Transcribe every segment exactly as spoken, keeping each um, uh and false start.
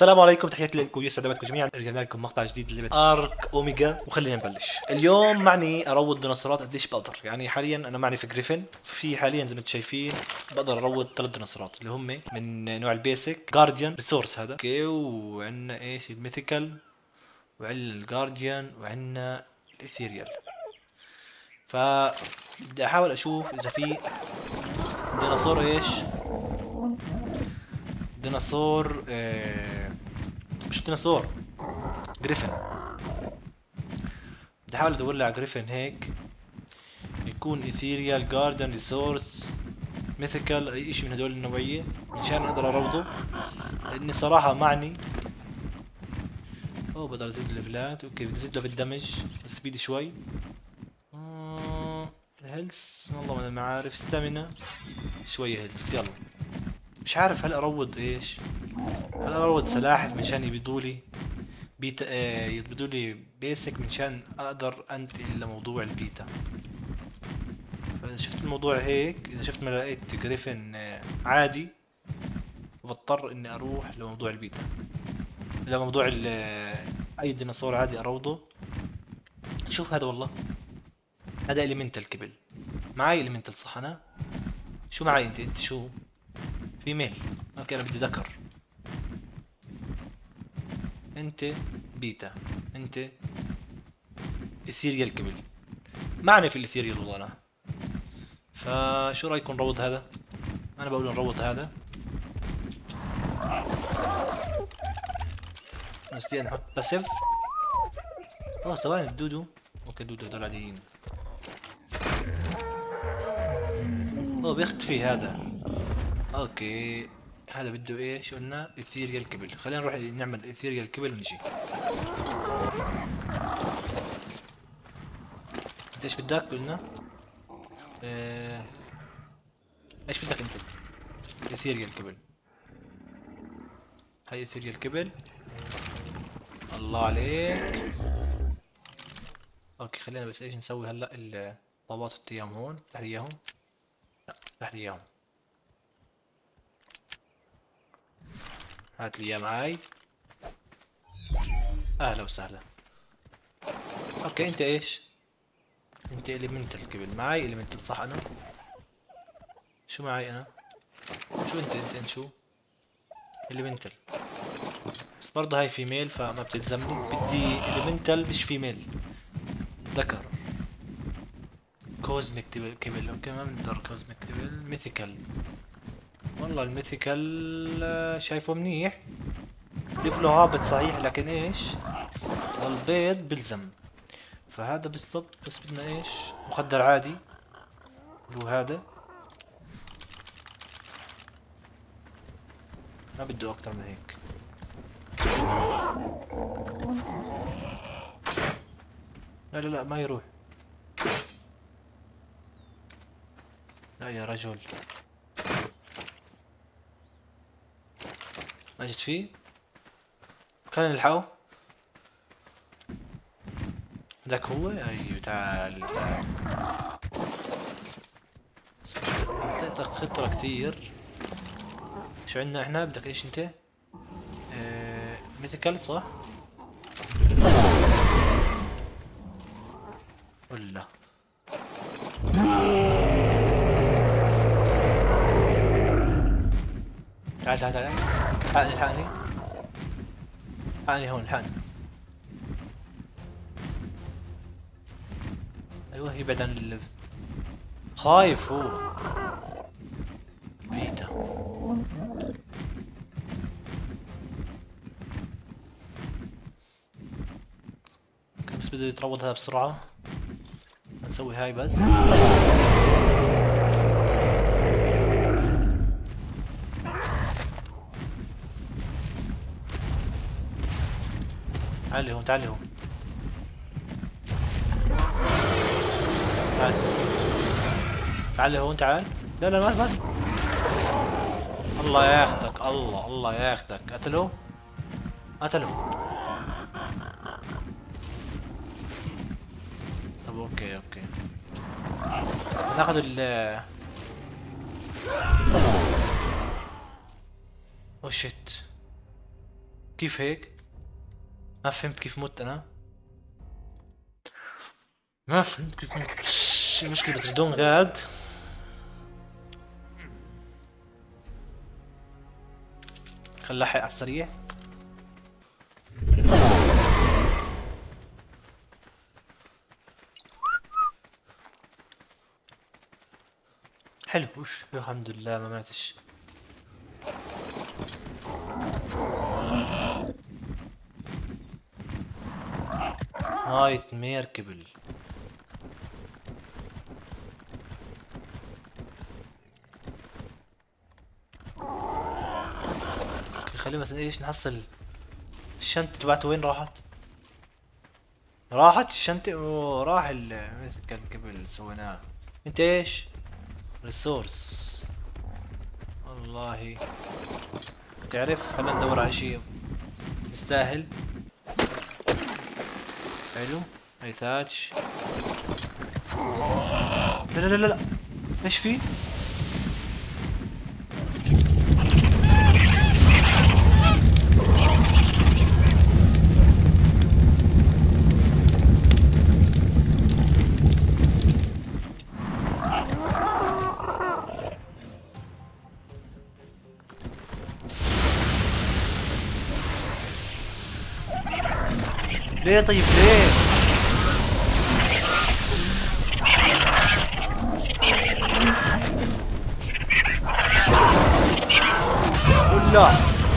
السلام عليكم، تحياتي لكم، يسعد اوقاتكم جميعا. رجعنا لكم مقطع جديد للعبة ارك اوميجا، وخلينا نبلش. اليوم معني اروض ديناصورات قديش بقدر. يعني حاليا انا معني في جريفن، في حاليا زي ما انتم شايفين بقدر اروض ثلاث ديناصورات اللي هم من نوع البيسك جارديان ريسورس هذا اوكي، وعندنا ايش الميثيكال، وعندنا الجارديان، وعندنا الاثيريال. ف بدي احاول اشوف اذا في ديناصور ايش ديناصور آه مش ديناصور جريفن. بدي احاول ادور لي على جريفن هيك يكون ايثيريال جاردن ريسورس ميثيكال، اي اشي من هدول النوعية مشان اقدر اروضه، لاني صراحة معني. اوه بقدر ازيد الليفلات، اوكي بدي ازيد له بالدمج سبيد شوي. آه الهيلث والله ما انا عارف، ستامينا شوية هيلث. يلا مش عارف هل اروض ايش، هل اروض سلاحف منشان يبيضولي بيتا، آه يبيضولي بيسك منشان اقدر انتقل لموضوع البيتا. فاذا شفت الموضوع هيك، اذا شفت ما لقيت جريفن آه عادي، بضطر اني اروح لموضوع البيتا، لموضوع ال آه، اي ديناصور عادي اروضه. شوف هذا والله، هذا اليمنتال كبل معاي، اليمنتال صح؟ انا شو معاي؟ انت انت شو فيميل؟ اوكي انا بدي ذكر. انت بيتا، انت اثيريال كبل، معني في الاثيريال والله انا. فشو رايكم نروض هذا؟ انا بقول نروض هذا. نستطيع نحط باسيف. اوه ثواني الدودو، اوكي الدودو هدول عاديين. اوه بيختفي هذا، اوكي هذا بده ايش قلنا؟ اثيريال كبل. خلينا نروح نعمل اثيريال كبل ونجي. انت ايش بدك قلنا؟ اه... ايش بدك انت؟ اثيريال كبل، هاي اثيريال كبل. الله عليك. اوكي خلينا بس ايش نسوي هلا. الطابات حط اياهم هون، افتح لي اياهم. لا افتح لي اياهم، هات لي اياه معاي. اهلا وسهلا. اوكي انت ايش؟ انت اليمنتال كبل معاي، اليمنتال صح؟ انا شو معاي انا؟ شو انت انت, انت شو؟ اليمنتال، بس برضه هاي فيميل فما بتلزمني. بدي اليمنتال مش فيميل، ذكر. كوزميك كبل، اوكي ما بنقدر كوزميك كبل. ميثيكال، والله الميثيكال آه، شايفه منيح، ليفله هابط صحيح، لكن ايش البيض بلزم. فهذا بالضبط، بس بدنا ايش؟ مخدر عادي اللي هو هذا، ما بده اكتر من هيك. لا لا لا ما يروح، لا يا رجل ما جيت فيه. كان نلحقه. ذاك هو، ايوه تعال تعال. اعطيتك خطرة كتير. شو عندنا احنا؟ بدك ايش انت؟ اه ميثيكال صح؟ ولا تعال تعال تعال، الحقني الحقني الحقني هون، الحقني. ايوه يبعد عن ال خايف هو. بيتا كان بس بده يتروض هذا بسرعة. نسوي هاي بس. تعالي هون تعالي هون، تعال تعال هون تعال. لا لا ما ما الله ياخذك، الله الله ياخذك. قتله قتله. طب اوكي اوكي ناخذ ال او شيت. كيف هيك؟ ما فهمت كيف مت انا. ما فهمت كيف مت. المشكلة بتردون غاد. خل لحق على السريع. حلو. اوف الحمد لله ما ماتش. نايت مير كبل. اوكي خلينا مثلا ايش نحصل. الشنطة تبعته وين راحت؟ راحت الشنطة. اوه راح ال مثل كان قبل سويناه. انت ايش؟ ريسورس. والله تعرف خلينا ندور على شيء يستاهل. حلو هاي ثاتش. لا لا لا لا ايش في؟ ليه طيب ليه؟ ولا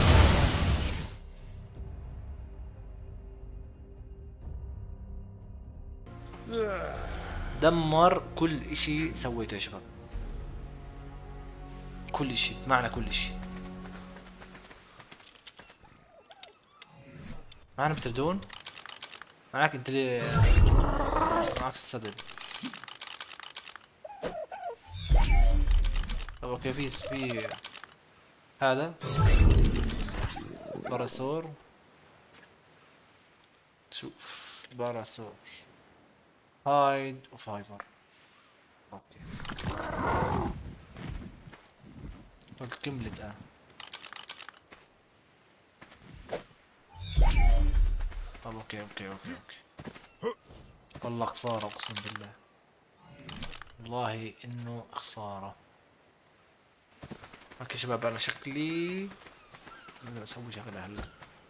دمر كل اشي سويته يا شباب. كل اشي بمعنى كل اشي. معنا بتردون؟ معك انت ليه؟ معك السدد. طب اوكي في في هذا باراسور. شوف باراسور هايد وفايبر. اوكي قلت كملت اه. طب اوكي اوكي اوكي اوكي. والله خسارة اقسم بالله. والله انه خسارة. اوكي شباب انا شكلي بدي اسوي شغلة هلا.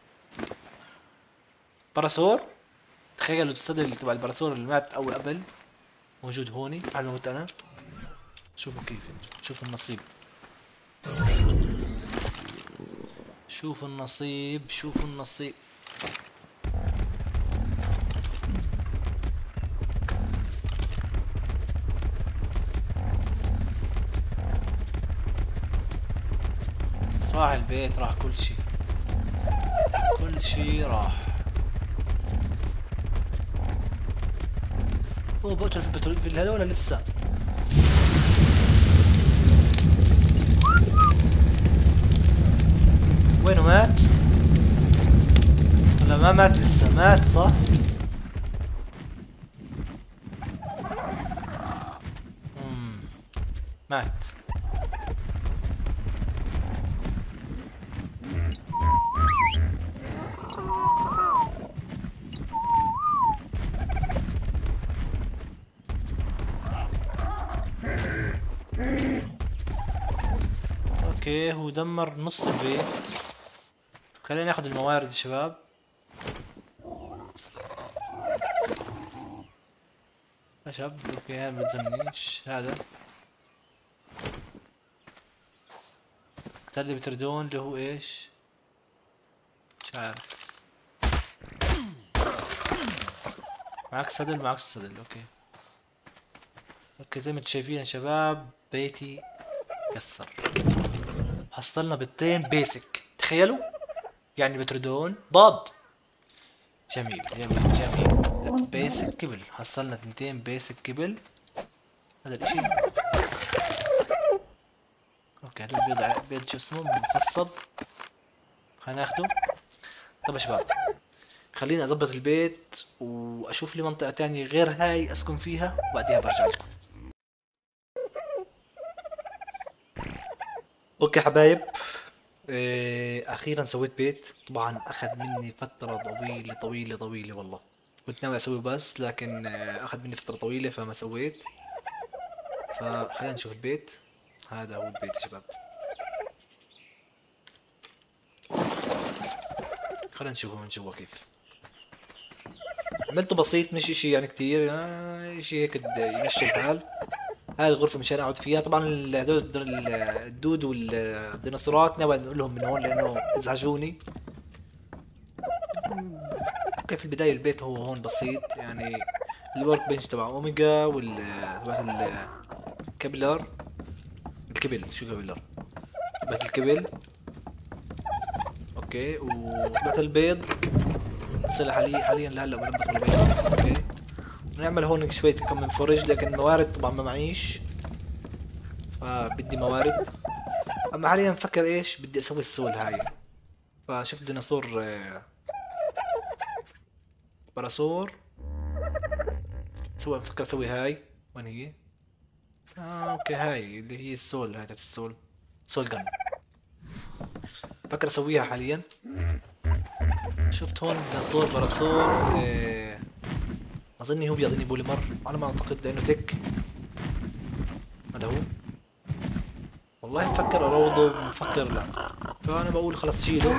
باراسور تخيلوا الصدر تبع الباراسور اللي مات اول قبل موجود هوني على موت انا. شوفوا كيف انتو شوفوا النصيب. شوفوا النصيب شوفوا النصيب. راح البيت راح كل شي. كل شي راح. هو بقتل في البترول في هذول لسه. وينه مات؟ ولا ما مات لسه؟ مات صح؟ مم. مات. اوكي هو دمر نص البيت. خلينا ناخذ الموارد يا شباب. خشب اوكي هذا ما بتزمنيش هذا. اللي بتردون اللي هو ايش؟ مش عارف. معك صدل معك صدل اوكي. اوكي زي ما انتم شايفين يا شباب بيتي كسر. حصلنا بيضتين بيسك تخيلوا. يعني بتردون باض. جميل جميل جميل. بيسك كبل حصلنا تنتين بيسك كبل. هذا الاشي اوكي. هذا البيض بيض شو اسمه مفصب. خلينا ناخده. طب يا شباب خليني اظبط البيت واشوف لي منطقة تانية غير هاي اسكن فيها وبعديها برجع لكم. اوكي حبايب إيه اخيرا سويت بيت. طبعا اخذ مني فترة طويلة طويلة طويلة والله. كنت ناوي اسوي بس لكن آه، اخذ مني فترة طويلة فما سويت. فخلينا نشوف البيت. هذا هو البيت يا شباب. خلينا نشوفه من جوا كيف. عملته بسيط مش اشي يعني كتير، آه، اشي هيك د- يمشي الحال. هاي الغرفة مشان اقعد فيها. طبعا ال- هدول الد- ال- الدود والديناصورات ناوي انقل لهم من هون لانه ازعجوني. اوكي في البداية البيت هو هون بسيط يعني. الورك بنش تبع اوميجا وال تبعت الكابيلر. الكبل شو كابيلر؟ تبعت الكبل. اوكي وتبعت البيض. نصير حاليا حاليا لهلا بنضف البيض. اوكي نعمل هون شوية كم من فرج لكن الموارد طبعا ما معيش. فبدي موارد. اما حاليا بفكر ايش بدي اسوي السول هاي. فشفت ديناصور آه، باراسور. سوى بفكر اسوي هاي. وين هي؟ آه اوكي هاي اللي هي السول. هاي تاعت السول. سول جن. بفكر اسويها حاليا. شفت هون ديناصور باراسور. آه اظني هو بيعطيني بوليمر على ما اعتقد لانه تك. هذا هو. والله مفكر اروضه مفكر لا. فانا بقول خلاص شيله.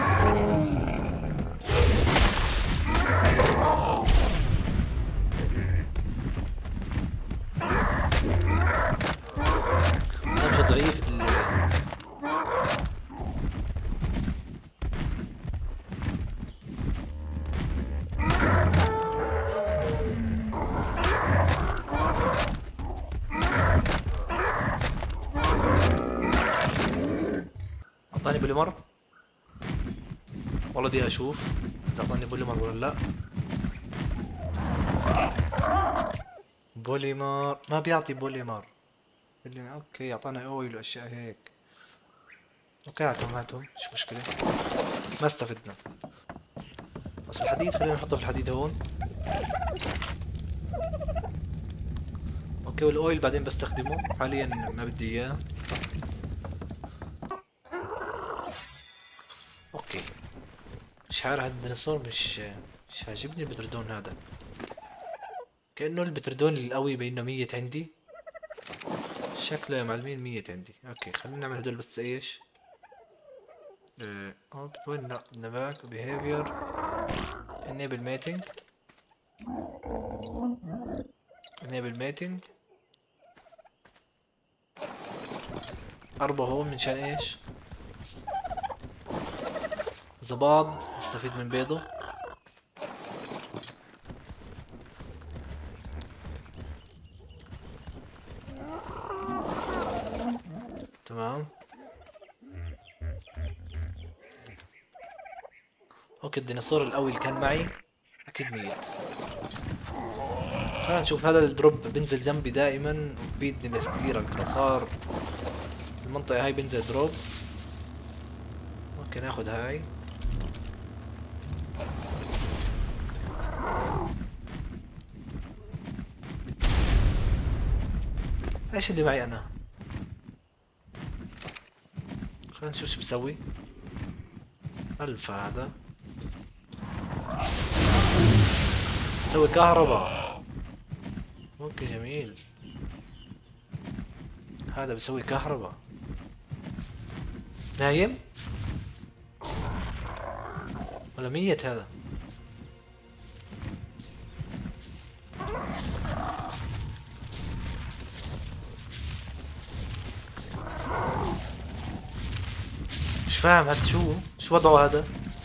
انا مش ضعيف ال- اعطاني بوليمر. والله دي اشوف اذا اعطاني بوليمر ولا لا. بوليمر ما بيعطي بوليمر. اللي اوكي اعطانا اويل واشياء هيك. اوكي هاتهم هاتهم مش مشكلة. ما استفدنا. بس الحديد خلينا نحطه في الحديد هون. اوكي والاويل بعدين بستخدمه حاليا ما بدي اياه. اوكي مش عارف هذا الديناصور مش مش عاجبني البتردون هذا. كأنه البتردون القوي بينه ميت عندي. شكله يا معلمين ميت عندي. اوكي خلينا نعمل هدول بس ايش. اه أوب- وين لا نباك behavior enable mating. enable mating. أربعة هون منشان ايش. زباض نستفيد من بيضه. تمام. اوكي الديناصور القوي اللي كان معي اكيد ميت. خلينا نشوف هذا الدروب بنزل جنبي دائما وبفيدني ناس كتير. الكراسار المنطقة هاي بنزل دروب. ممكن ناخد هاي. ايش اللي معي انا؟ خلينا نشوف شو بسوي. الف هذا بسوي كهرباء. اوكي جميل. هذا بسوي كهرباء. نايم ولا ميت هذا؟ مش فاهم هذا شو شو وضعه هذا.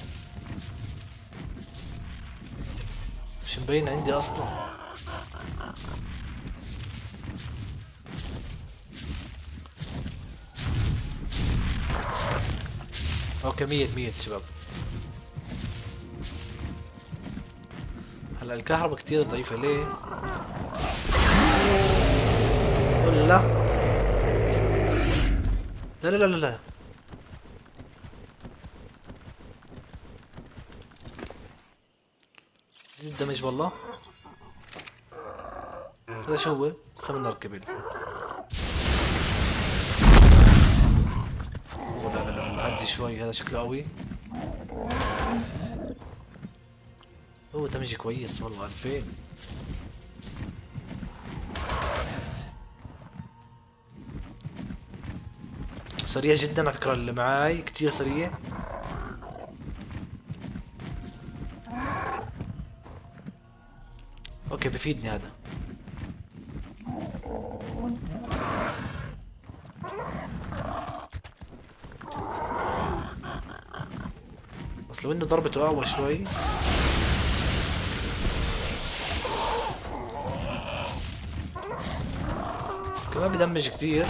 مش مبين عندي اصلا. اوكي ميت ميت شباب. هلا الكهرباء كتير ضعيفة ليه؟ ولا لا لا لا لا لا. زيد الدمج والله. هذا شو هو؟ سمنر كبل. لا لا لا لا هادي شوي، هذا شكله قوي. اوه دمج كويس والله، ألفين. سريع جدا على فكرة، اللي معاي كتير سريع. اوكي بفيدني هذا. بس لو انه ضربته اقوى شوي. كمان بدمج كتير.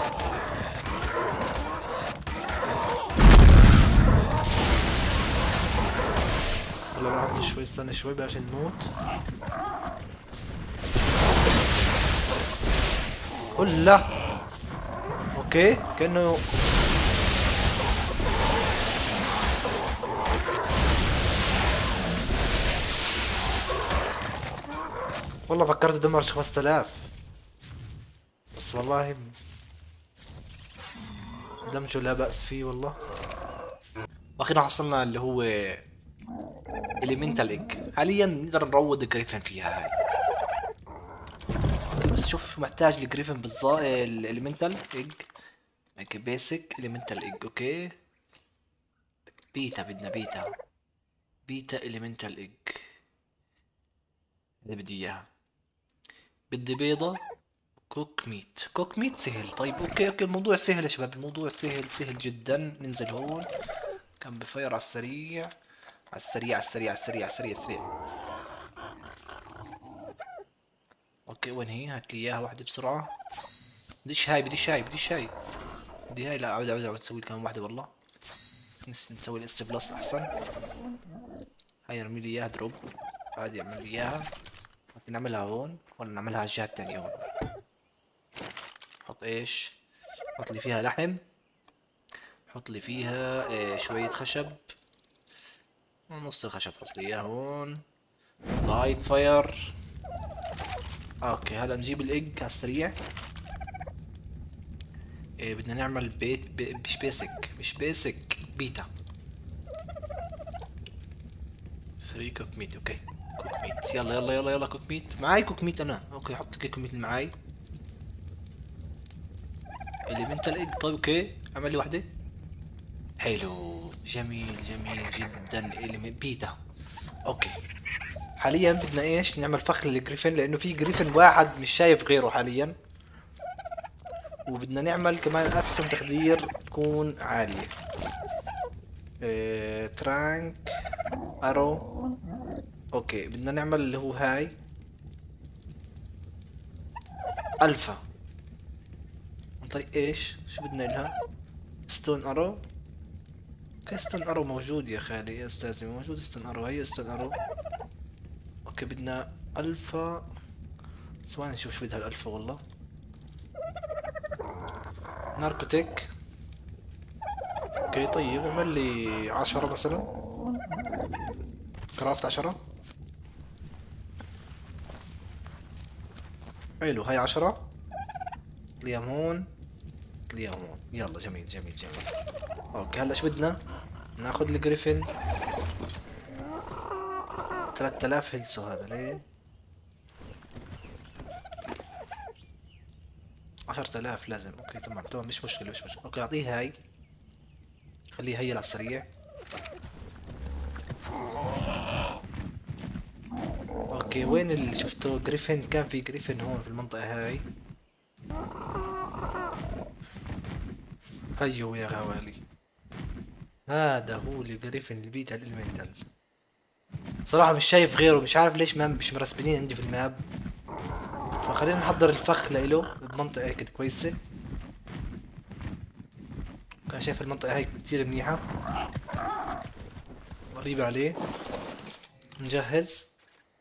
هلا لعبته شوي، استنى شوي بلاش نموت. هلا اوكي كأنه والله فكرت دمر خمسة آلاف، بس والله دمجه لا بأس فيه والله. واخيرا حصلنا اللي هو اليمنتال ايج. حاليا نقدر نروض الجريفن فيها هاي. اوكي بس شوف شو محتاج الجريفن بالظبط. الاليمنتال ايج. اوكي بيسك اليمنتال ايج. اوكي بيتا، بدنا بيتا. بيتا اليمنتال ايج اللي بدي اياها. بدي بيضة. كوك ميت. كوك ميت سهل. طيب اوكي اوكي الموضوع سهل يا شباب، الموضوع سهل سهل جدا. ننزل هون كان بفير على السريع على السريع على السريع على السريع على السريع السريع. اوكي وين هي؟ هات لي اياها واحدة بسرعة. بديش هاي بديش هاي بديش هاي بدي هاي. لا عود عود عود تسوي كمان واحدة والله. نسوي الاس بلس احسن. هاي ارمي لي اياها دروب. هادي اعمل لي اياها. ممكن نعملها هون ولا نعملها على الجهة التانية هون. حط ايش؟ حط لي فيها لحم. حط لي فيها إيه شوية خشب. نص الخشب حط لي اياه هون. لايت فاير. اوكي هلا نجيب الايج على السريع. إيه بدنا نعمل بيت بي مش بيسك مش بيسك بيتا. ثري كوك ميت. اوكي كوك ميت. يلا يلا يلا يلا كوك ميت. معاي كوك ميت انا. اوكي حط لي كوك ميت اللي معاي. اليمنتال ايج. طيب اوكي اعمل لي واحدة. حلو جميل جميل جدا. اليمنت بيتا. اوكي حاليا بدنا ايش؟ نعمل فخ للجريفن، لانه في جريفن واحد مش شايف غيره حاليا. وبدنا نعمل كمان اسهم تخدير تكون عالية. اه ترانك ارو. اوكي بدنا نعمل اللي هو هاي الفا. عن طريق ايش؟ شو بدنا لها؟ ستون ارو. اوكي ستون ارو موجود يا خالي يا استاذي، موجود ستون ارو. هي ستون ارو. اوكي بدنا الفا. ثواني نشوف شو بدها الالفا والله. ناركوتيك. اوكي طيب اعمل لي عشرة مثلا. كرافت عشرة. حلو هاي عشرة. ليام هون ليام هون. يلا جميل جميل جميل. اوكي هلا شو بدنا؟ ناخذ الجريفن. ثلاثة آلاف هيلسو هذا ليه؟ عشرة آلاف لازم. اوكي تمام تمام مش مشكلة مش مشكلة. اوكي اعطيه هاي. خليه هي على السريع. اوكي وين اللي شفته جريفن؟ كان في جريفن هون في المنطقة هاي. هيو يا غوالي. هذا هو الجريفن البيتا الالمنتال. صراحة مش شايف غيره، مش عارف ليش ما مش مرسبنين عندي في الماب. فخلينا نحضر الفخ لإله بمنطقة هيك كويسة. كان شايف المنطقة هاي كتير منيحة قريبة عليه. نجهز.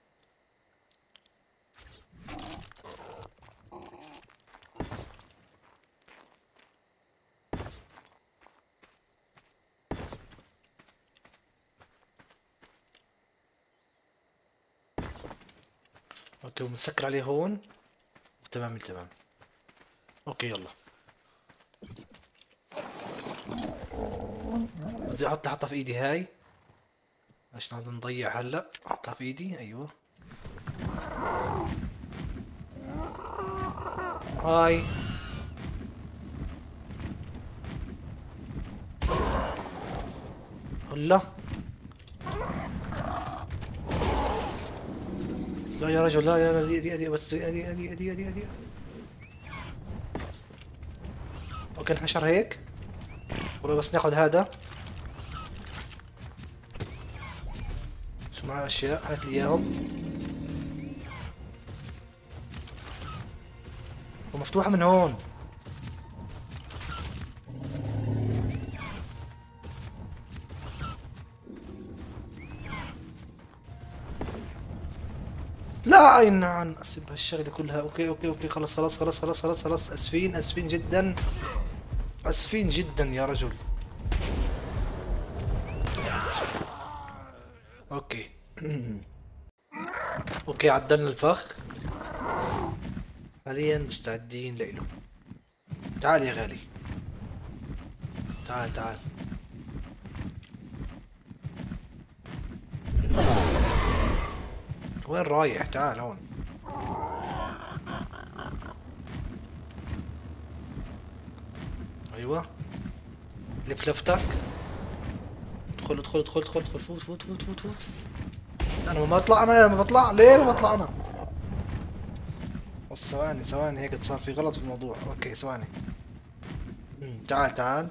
اوكي ومسكر عليه هون. تمام تمام. اوكي يلا. بدي احط احطها في ايدي هاي عشان نقعد نضيع هلا. احطها في ايدي ايوه. هاي هلا. لا يا رجل لا يا ادي ادي ادي بس ادي ادي ادي ادي ادي. اوكي انحشر هيك. والله بس ناخذ هذا. شو معاه اشياء؟ هات لي اياهم. ومفتوحة من هون. لا اي نعم اسيب هالشغلة كلها. اوكي اوكي اوكي خلص خلاص خلاص خلاص خلاص خلاص. اسفين اسفين جدا. اسفين جدا يا رجل. اوكي. اوكي عدلنا الفخ. حاليا مستعدين لإله. تعال يا غالي. تعال تعال. وين رايح؟ تعال هون. ايوه لف لفتك. ادخل ادخل ادخل ادخل ادخل فوت فوت فوت فوت فوت. انا ما بطلع. انا ما بطلع. ليه ما بطلع انا؟ بس ثواني ثواني هيك صار في غلط في الموضوع. اوكي ثواني. مم، تعال تعال.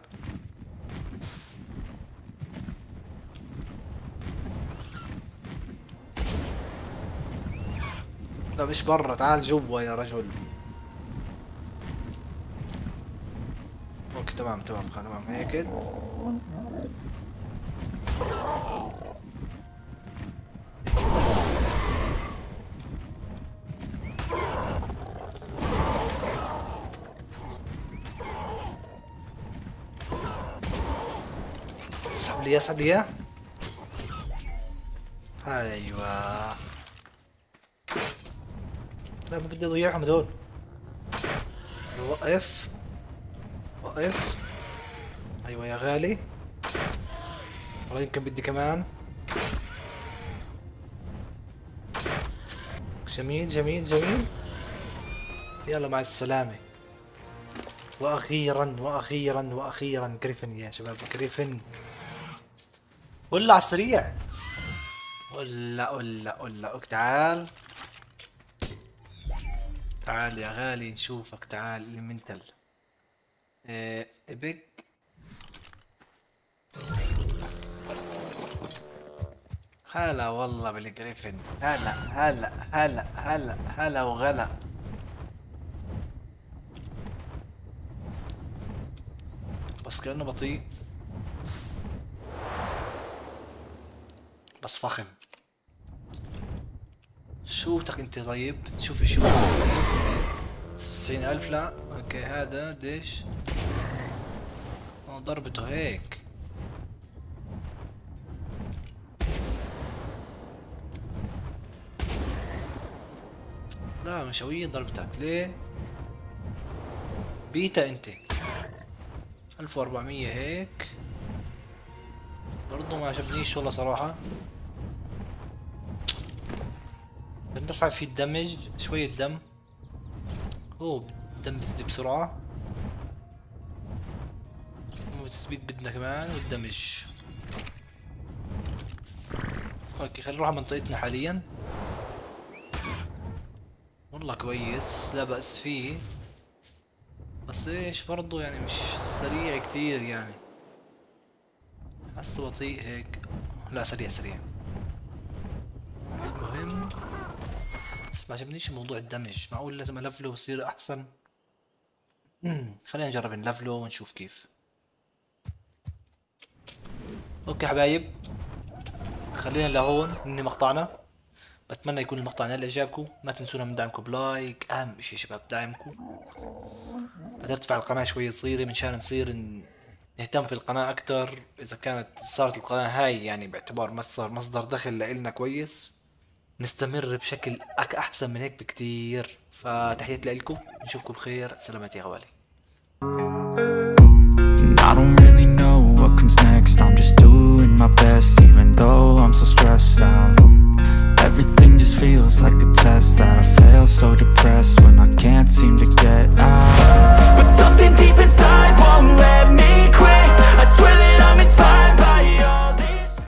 لا مش برا. تعال جوا يا رجل. اوكي تمام تمام تمام هيك. اسحب لي اياه اسحب لي اياه. ايوه. لا ما بدي اضيعهم هدول. وقف وقف. ايوه يا غالي. والله يمكن بدي كمان. جميل جميل جميل. يلا مع السلامة. واخيرا واخيرا واخيرا جريفن يا شباب. جريفن. ولا على السريع. ولا ولا ولا تعال تعال يا غالي نشوفك. تعال المنتل. ايه ابك. هلا والله بالجريفن. هلا هلا هلا هلا هلا وغلا. بس كأنه بطيء. بس فخم. شو بدك انت طيب؟ شوف اشي واحد طيب. تسعين الف لا. اوكي هذا ديش. اه ضربته هيك. لا مش قوية ضربتك. ليه؟ بيتا انت. الف واربعمية هيك. برضو ما عجبنيش والله صراحة. بنرفع فيه الدمج شوية دم. اوه الدم بيزيد بسرعة. والتثبيت بدنا كمان والدمج. اوكي خلينا نروح على منطقتنا حاليا. والله كويس لا بأس فيه. بس ايش برضو يعني مش سريع كتير يعني. حاسه بطيء هيك. لا سريع سريع. المهم بس ما عجبنيش موضوع الدمج. معقول لازم الفله ويصير احسن. امم خلينا نجرب نلفله ونشوف كيف. اوكي حبايب خلينا لهون ننهي مقطعنا. بتمنى يكون المقطع نال اعجابكم. ما تنسونا من دعمكم بلايك. اهم شي شباب دعمكم. ترفع القناة شوي صغيرة منشان نصير نهتم في القناة اكتر. اذا كانت صارت القناة هاي يعني باعتبار ما صار مصدر دخل لإلنا كويس نستمر بشكل أك احسن من هيك بكتير. فتحياتي لكم نشوفكم بخير. سلامات يا غوالي. I don't really know what comes next. everything just feels like a test that I fail, so depressed when I can't seem to get out. But